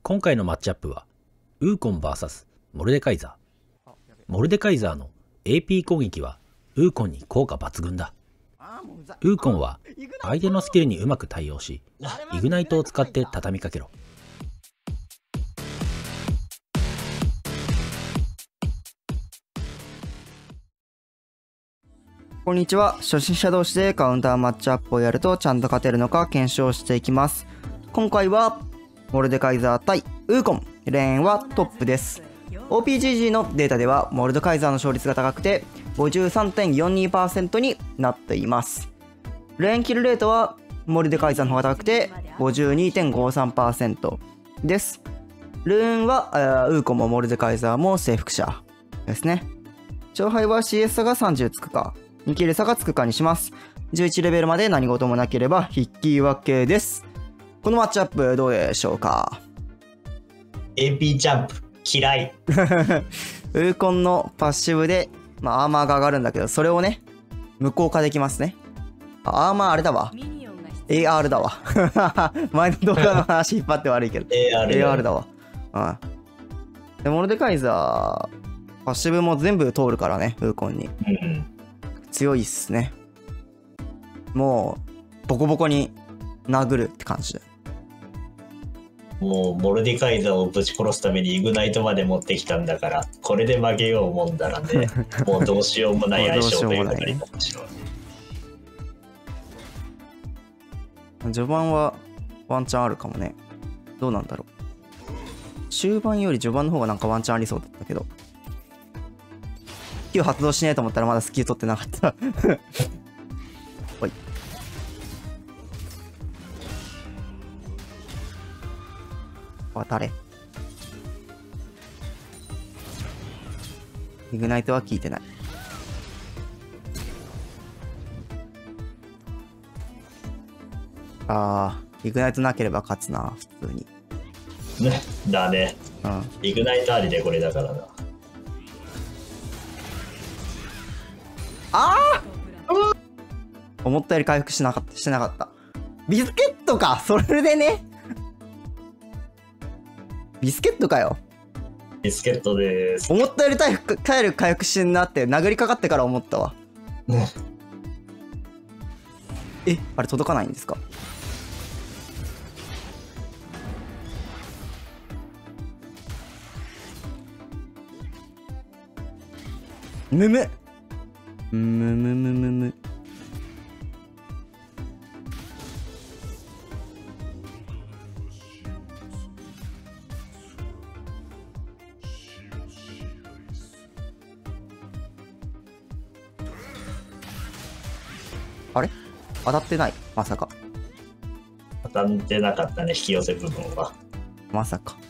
今回のマッチアップは、ウーコン VS モルデカイザー。モルデカイザーの AP 攻撃はウーコンに効果抜群だ。ウーコンは相手のスキルにうまく対応し、イグナイトを使って畳みかけろ。 こんにちは。初心者同士でカウンターマッチアップをやるとちゃんと勝てるのか検証していきます。今回はモルデカイザー対ウーコン、レーンはトップです。 OPGG のデータではモルデカイザーの勝率が高くて 53.42% になっています。レーンキルレートはモルデカイザーの方が高くて 52.53% です。ルーンはウーコンもモルデカイザーも征服者ですね。勝敗は CS 差が30つくか2キル差がつくかにします。11レベルまで何事もなければ引き分けです。このマッチアップどうでしょうか。 AP ジャンプ嫌いウーコンのパッシブで、アーマーが上がるんだけど、それをね無効化できますね。アーマーあれだわ、 AR だわ前の動画の話引っ張って悪いけど AR だわ。でモルデカイザーパッシブも全部通るからね、ウーコンに、強いっすね。もうボコボコに殴るって感じで、 もうモルディカイザーをぶち殺すためにイグナイトまで持ってきたんだから、これで負けようもんだらねもうどうしようもない相性ということになってしまう。 序盤はワンチャンあるかもね。どうなんだろう。終盤より序盤の方がなんかワンチャンありそうだったけど、Q 発動しねえと思ったらまだスキル取ってなかったほい。渡れ。イグナイトは効いてない。イグナイトなければ勝つな、普通に。 ね、だね。イグナイトありでこれだからな。 思ったより回復してなかった。ビスケットか、それでね。ビスケットかよ。 ビスケットでーす。 思ったより体力回復してんなって殴りかかってから思ったわ。あれ届かないんですか。むむむむむむむ。あれ当たってない、まさか。 当たってなかったね、引き寄せ部分は。 まさか。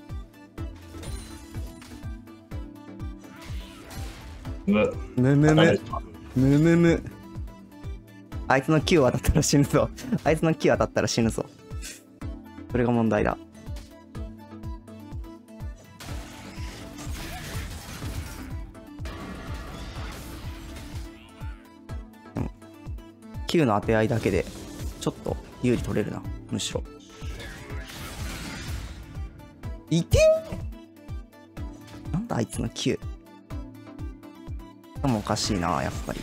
むむむむむむ。あいつの Q 当たったら死ぬぞ。あいつの Q 当たったら死ぬぞ。それが問題だ。Q の当て合いだけでちょっと有利取れるな、むしろ。いけんなんだあいつの Q。でもおかしいな、やっぱり。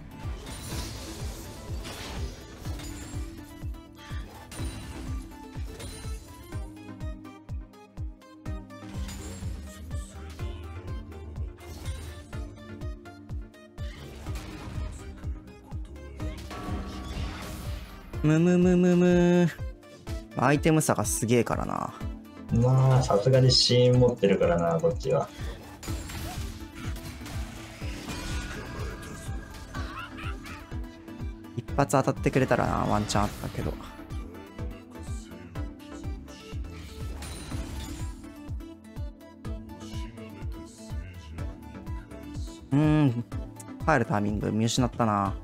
むむむむむ。アイテム差がすげえからな。 まあさすがにシーン持ってるからな、こっちは。 一発当たってくれたらな、ワンチャンあったけど。入るタイミング見失ったな。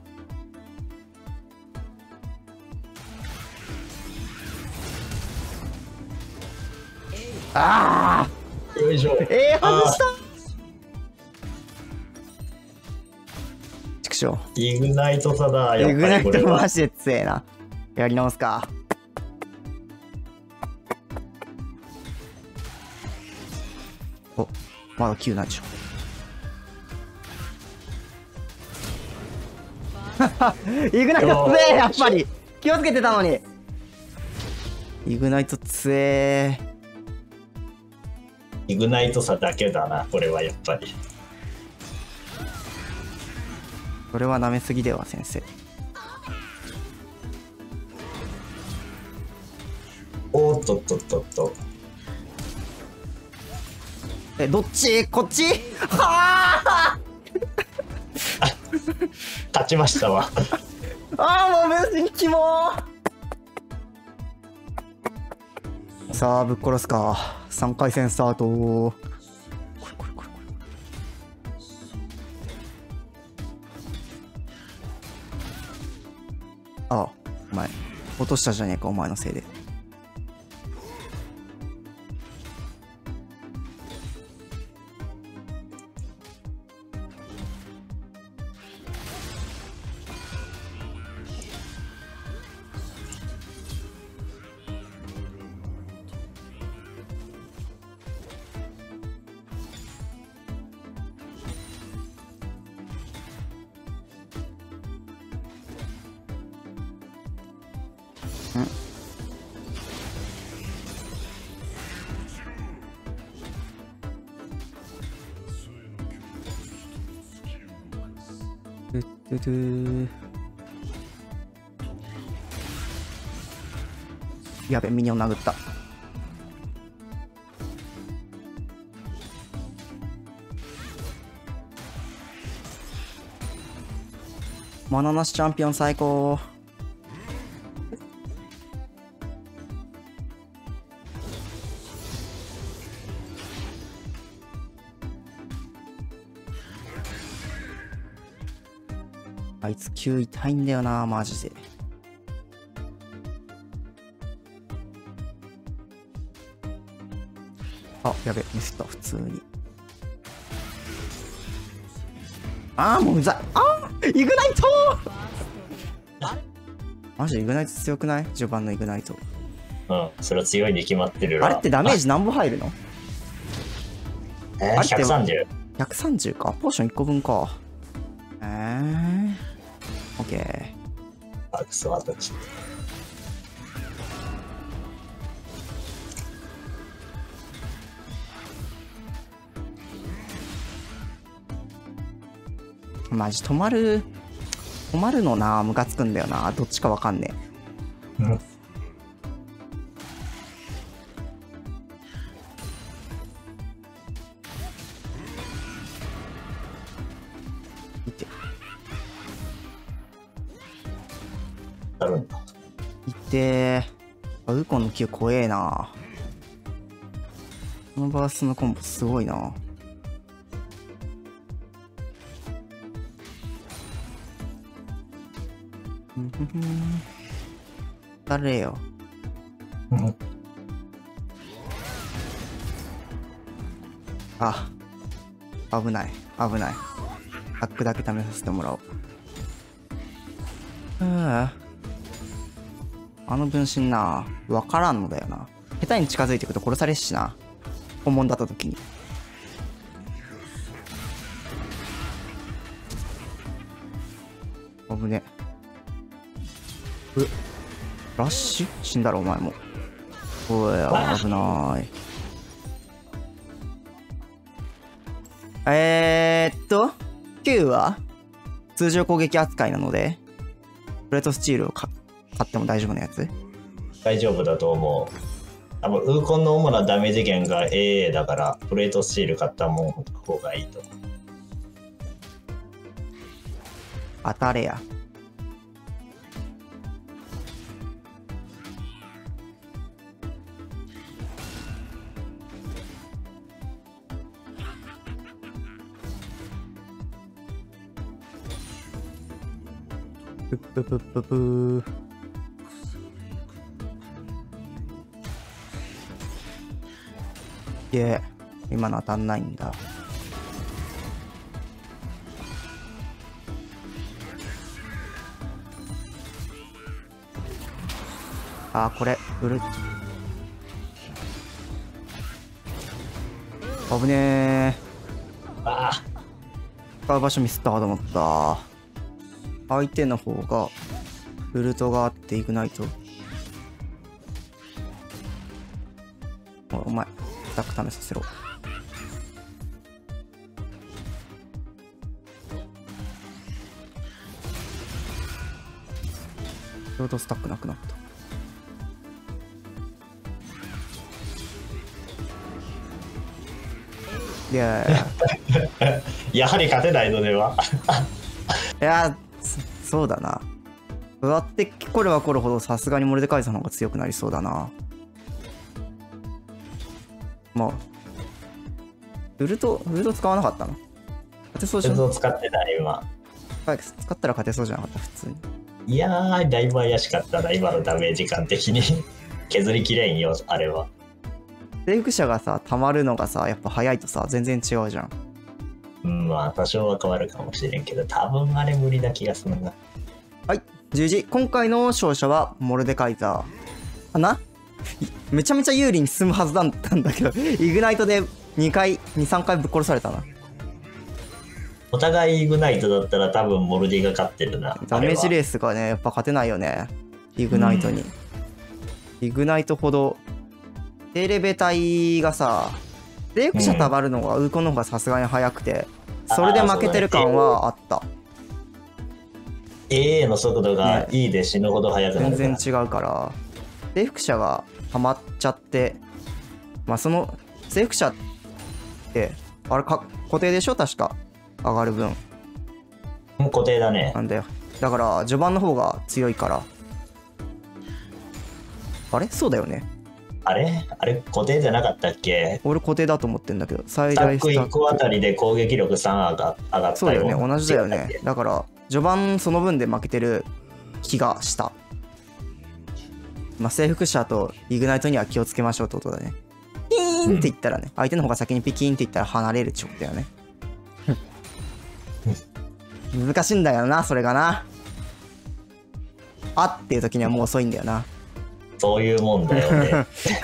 よいしょ。 外した。畜生。 イグナイト差だ。 イグナイトマやっぱりこれはジで強えな。やり直すか。 お、まだ9なんでしょ。イグナイト強え、やっぱり気をつけてたのに。イグナイト強え。 イグナイトさだけだな、これはやっぱり。 それは舐めすぎでは先生。 おーっとっとっとっと。 どっちこっちはあ勝ちましたわ。 ああ、もう別にキモー。さあぶっ殺すか。3回戦スタート。これああ、お前落としたじゃねえか、お前のせいで。やべ、ミニオン殴った。マナナシチャンピオン最高。あいつ9痛いんだよな、マジで。あ、やべ、ミスった、普通に。ああ、もううざい。ああ、イグナイトマジイグナイト強くない？序盤のイグナイト。 うん、それは強いに決まってるわ。 あれってダメージ何本入るの ？130。 130か。ポーション1個分か。オッケー。 あ、くそ、あとちょっと。マジ止まるのな、ムカつくんだよな。どっちかわかんねえ。見て。 あるんだ。 いってー。ウコンの9怖えな。このバースのコンボすごいな。誰よ。あ、危ない危ない。ハックだけ試させてもらおう。あの分身な、わからんのだよな。下手に近づいていくと殺されるしな。本物だった時に。危ね。ラッシュ死んだろお前も。おい、危ない。9は通常攻撃扱いなので、プレートスチールを買っても大丈夫なやつ？ 大丈夫だと思う。多分ウーコンの主なダメージ源が AA だから、プレートスチール買った方がいいと思う。 当たれや。ぷっぷぷっぷぷー。いえ、今の当たんないんだ。あー、これ、 危ねあー。使う場所ミスったかと思った。相手の方がウルトがあってイグナイト。お前スタック試させろ。ちょうどスタックなくなった。いややはり勝てないのでは。 いやそうだな。そうやって来れば来るほどさすがにモルデカイザーの方が強くなりそうだな。まあウルト使わなかったの？勝てそうじゃん。 ウルト使ってない今。 使ったら勝てそうじゃなかった普通に。 いやー、だいぶ怪しかったな、今のダメージ感的に。削りきれんよ、あれは。 征服者がさ、溜まるのがさ、やっぱ早いとさ、全然違うじゃん。 うん、まあ、多少は変わるかもしれんけど、多分あれ無理な気がするな。 はい、10時。今回の勝者は、モルデカイザー。かなめちゃめちゃ有利に進むはずだったんだけど、イグナイトで2、3回ぶっ殺されたな。 お互いイグナイトだったら多分モルディが勝ってるな。 ダメージレースがね、やっぱ勝てないよね。イグナイトに。イグナイトほど、低レベ隊がさ、征服者たまるのがウーコンの方がさすがに早くて、それで負けてる感はあった。 AA の速度がいいで死ぬほど速くなる、 全然違うから、征服者が溜まっちゃって、まあその、征服者って、あれ固定でしょ確か。上がる分固定だね。 なんだよ。だから序盤の方が強いから。あれそうだよね。 あれ固定じゃなかったっけ？ 俺固定だと思ってんだけど、最大スタック1個あたりで攻撃力3上がったよ。 そうだよね、同じだよね。だから序盤その分で負けてる気がした。まあ征服者とイグナイトには気をつけましょうってことだね。ピーンって言ったらね、相手の方が先にピキーンって言ったら離れるってことだよね。難しいんだよな、それがな。あっていう時にはもう遅いんだよな。 そういうもんだよね。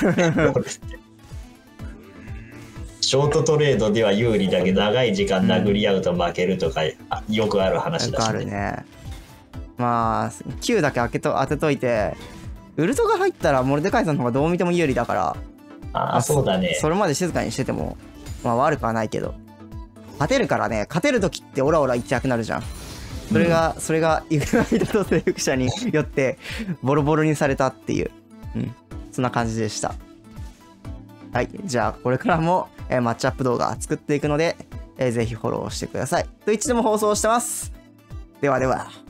ショートトレードでは有利だけど、長い時間殴り合うと負けるとか、よくある話だし、ね。 よくあるね。まあ、Q だけ当てといて、ウルトが入ったらモルデカイザーの方がどう見ても有利だから、 ああ、そうだね。 それまで静かにしてても、まあ悪くはないけど。勝てるからね、勝てる時ってオラオラ言っちゃくなるじゃん。それがイグナイトと征服者によってボロボロにされたっていう、そんな感じでした。はい、じゃあこれからも、マッチアップ動画作っていくので、ぜひフォローしてください。Twitch でも放送してます。ではでは。